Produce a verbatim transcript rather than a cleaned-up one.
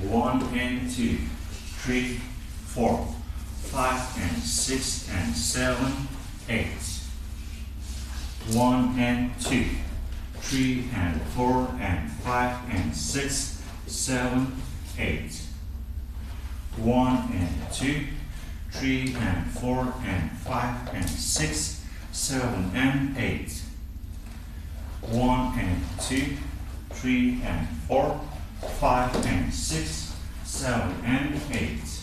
One and two, three, four, five and six and seven, eight. One and two, three and four and five and six, seven, eight. One and two, three and four and five and six, seven and eight. One and two, three and four, five and six, seven and eight.